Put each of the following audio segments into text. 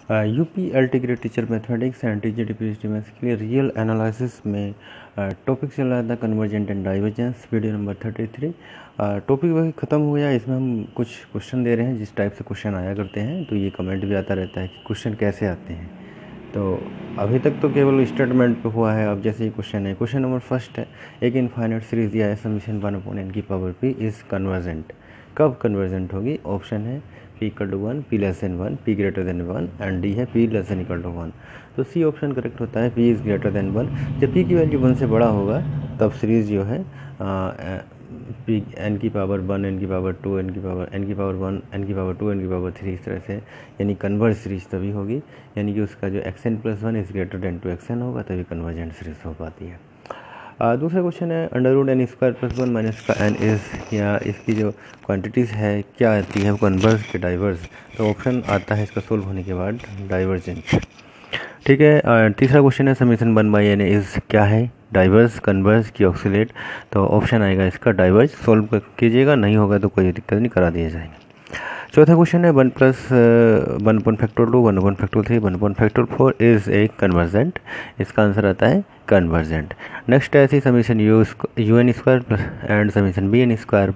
UP LT grade teacher mathematics and TGT PhD maths के लिए real analysis में topic चल रहा था convergent and divergence, video number 33। Topic वही ख़त्म हो गया। इसमें हम कुछ क्वेश्चन दे रहे हैं, जिस टाइप से क्वेश्चन आया करते हैं, तो ये कमेंट भी आता रहता है कि क्वेश्चन कैसे आते हैं। तो अभी तक तो केवल स्टेटमेंट पे हुआ है। अब जैसे ये क्वेश्चन है, क्वेश्चन नंबर फर्स्ट है, एक इनफाइनाइट सीरीज दिया है, समीशन 1/n की पावर p इज़ कन्वर्जेंट। कब कन्वर्जेंट होगी? ऑप्शन है p = 1, p < 1, p > 1 एंड डी है p < 1। तो सी ऑप्शन करेक्ट होता है, p इज़ ग्रेटर देन 1। जब p की वैल्यू 1 से बड़ा होगा तब सीरीज़ जो है p n की पावर 1, n की पावर 2, n की पावर 1, n की पावर 2, n की पावर 3, इस तरह से, यानी कन्वर्ज सीरीज तभी होगी, यानी कि उसका जो xn + 1 is greater than 2xn होगा, तभी कन्वर्जेंट सीरीज हो पाती है। दूसरा क्वेश्चन है √n² + 1 - का n इज़, या इसकी जो क्वांटिटीज़ है क्या आती है, कन्वर्ज के डाइवर्स। तो ऑप्शन आता है इसका सोल्व होने के बाद डाइवर्जेंट। ठीक है। तीसरा क्वेश्चन है समीशन 1/n इज़ क्या है, डाइवर्स, कन्वर्ज की ऑक्सीलेट। तो ऑप्शन आएगा इसका डाइवर्ज। सोल्व कीजिएगा, नहीं होगा तो कोई दिक्कत नहीं, करा दिए जाएंगे। चौथा क्वेश्चन है 1 + 1/2, 1/3, 1/4 इज़ ए कन्वर्जेंट। इसका आंसर आता है कन्वर्जेंट। नेक्स्ट है summation UN² and summation BN²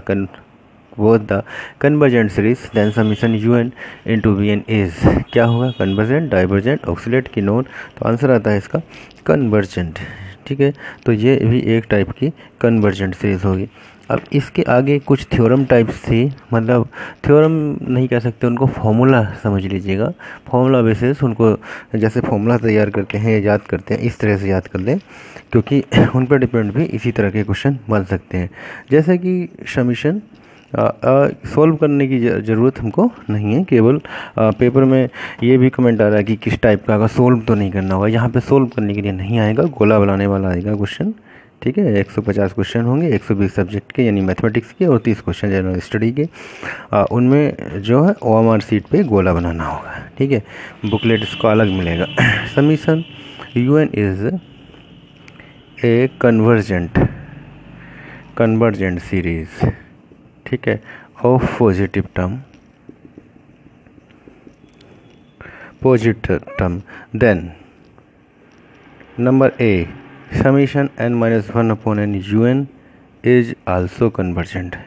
both the convergent series, then summation UN × BN is क्या होगा, कन्वर्जेंट, डाइवर्जेंट, ऑक्सीलेट की नोन। तो आंसर आता है इसका कन्वर्जेंट। ठीक है, तो ये भी एक टाइप की कन्वर्जेंट सीरीज होगी। अब इसके आगे कुछ थ्योरम टाइप्स थी, मतलब थ्योरम नहीं कह सकते उनको, फॉर्मूला समझ लीजिएगा। फॉर्मूला बेसिस उनको, जैसे फॉर्मूला तैयार करते हैं, याद करते हैं, इस तरह से याद कर लें, क्योंकि उन पर डिपेंड भी इसी तरह के क्वेश्चन बन सकते हैं। जैसे कि समीशन सोल्व करने की ज़रूरत हमको नहीं है, केवल पेपर में ये भी कमेंट आ रहा है कि किस टाइप का, अगर सोल्व तो नहीं करना होगा। यहाँ पे सोल्व करने के लिए नहीं आएगा, गोला बनाने वाला आएगा क्वेश्चन। ठीक है, 150 क्वेश्चन होंगे, 120 सब्जेक्ट के, यानी मैथमेटिक्स के, और 30 क्वेश्चन जनरल स्टडी के। उनमें जो है OMR सीट पे गोला बनाना होगा। ठीक है, बुकलेट इसको अलग मिलेगा। Summation UN is a convergent series, ठीक है, of positive term, then number A summation n - 1/n UN is also convergent.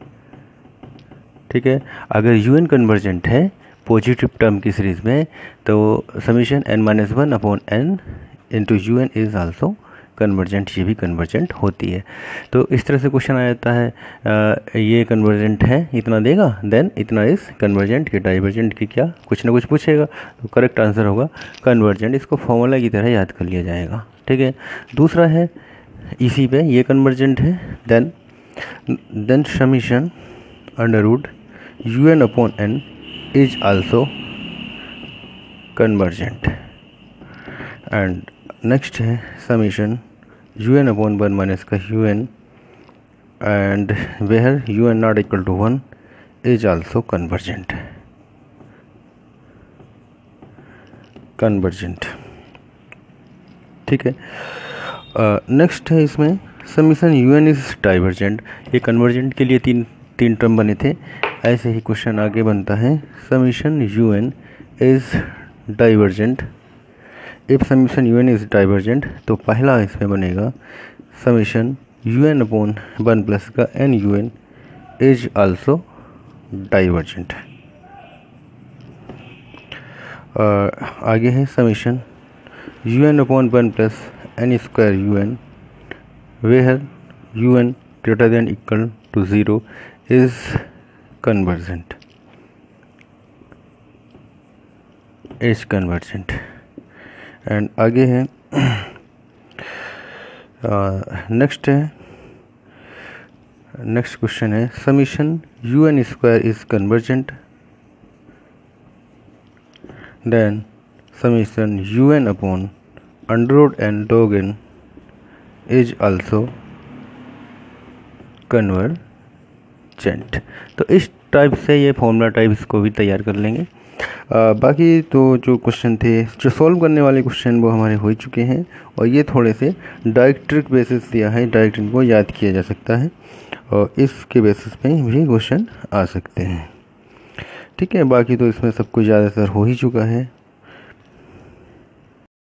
ठीक है, अगर UN कन्वर्जेंट है पॉजिटिव टर्म की सीरीज में, तो summation n - 1/n × UN is also convergent, ये भी कन्वर्जेंट होती है। तो इस तरह से क्वेश्चन आ जाता है, ये कन्वर्जेंट है, इतना देगा, देन इतना इज कन्वर्जेंट की, डाइवर्जेंट की क्या, कुछ ना कुछ पूछेगा, तो करेक्ट आंसर होगा कन्वर्जेंट। इसको फॉर्मूला की तरह याद कर लिया जाएगा। ठीक है, दूसरा है इसी पे, ये कन्वर्जेंट है, then summation √UN/n is also convergent. And next है समीशन UN/1 - का UN and where UN ≠ 1 is also convergent. ठीक है, नेक्स्ट है इसमें समीशन UN इज डाइवर्जेंट। ये कन्वर्जेंट के लिए तीन टर्म बने थे। ऐसे ही क्वेश्चन आगे बनता है, summation UN is divergent. If summation UN is divergent, तो पहला इसमें बनेगा समीशन UN/1 का n UN is also divergent. आगे है summation UN/1 + n² UN where UN > 0 is convergent. And आगे है नेक्स्ट क्वेश्चन है summation UN² is convergent, then summation UN/√n log n is also convergent. तो इस टाइप से ये फॉर्मूला टाइप इसको भी तैयार कर लेंगे। बाकी तो जो क्वेश्चन थे, जो सॉल्व करने वाले क्वेश्चन, वो हमारे हो चुके हैं, और ये थोड़े से डायरेक्ट ट्रिक बेसिस दिया है, डायरेक्ट इनको याद किया जा सकता है, और इसके बेसिस पे भी क्वेश्चन आ सकते हैं। ठीक है, बाकी तो इसमें सब कुछ ज़्यादातर हो ही चुका है।